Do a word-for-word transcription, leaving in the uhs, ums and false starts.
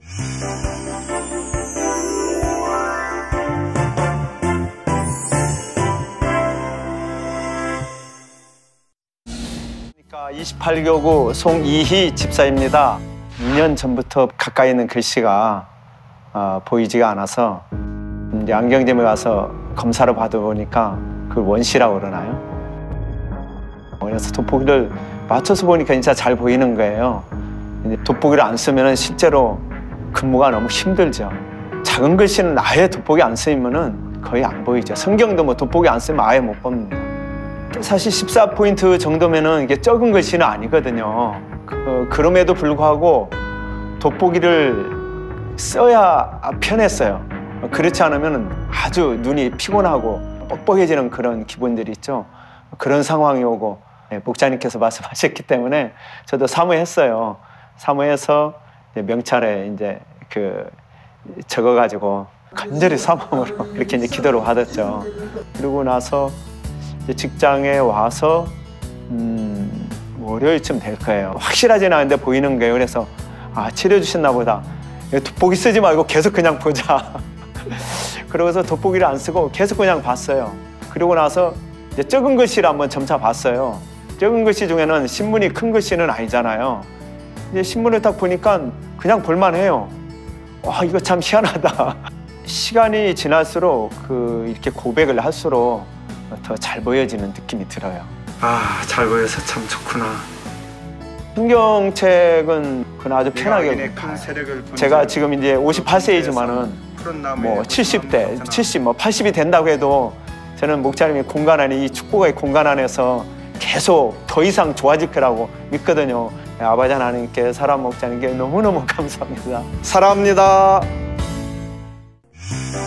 이십팔 교구 송이희 집사입니다. 이 년 전부터 가까이 있는 글씨가 어, 보이지가 않아서 이제 안경점에 가서 검사를 받아보니까 그걸 원시라고 그러나요? 그래서 돋보기를 맞춰서 보니까 진짜 잘 보이는 거예요. 돋보기를 안 쓰면 실제로 근무가 너무 힘들죠. 작은 글씨는 아예 돋보기 안 쓰면 거의 안 보이죠. 성경도 뭐 돋보기 안 쓰면 아예 못 봅니다. 사실 십사 포인트 정도면은 이게 적은 글씨는 아니거든요. 그, 그럼에도 불구하고 돋보기를 써야 편했어요. 그렇지 않으면 아주 눈이 피곤하고 뻑뻑해지는 그런 기분들이 있죠. 그런 상황이 오고 네, 목사님께서 말씀하셨기 때문에 저도 사모했어요. 사모해서 이제 명찰에 이제 그 적어가지고 간절히 사모으로 이렇게 이제 기도를 받았죠. 그러고 나서 직장에 와서 음, 월요일쯤 될 거예요. 확실하지는 않은데 보이는 거예요. 그래서 아, 치료해 주셨나 보다. 돋보기 쓰지 말고 계속 그냥 보자. 그러고서 돋보기를 안 쓰고 계속 그냥 봤어요. 그러고 나서 이제 적은 글씨를 한번 점차 봤어요. 적은 글씨 중에는 신문이 큰 글씨는 아니잖아요. 이제 신문을 딱 보니까 그냥 볼만해요. 와, 이거 참 희한하다. 시간이 지날수록 그 이렇게 고백을 할수록 더 잘 보여지는 느낌이 들어요. 아, 잘 보여서 참 좋구나. 성경책은 그건 아주 편하게 제가 지금 이제 오십팔 세이지만은 뭐 칠십 대, 칠십, 뭐 팔십이 된다고 해도 저는 목사님이 공간 안에 이 축복의 공간 안에서 계속 더 이상 좋아질 거라고 믿거든요. 아버지 하나님께 사람 목자님께 너무너무 감사합니다. 사랑합니다.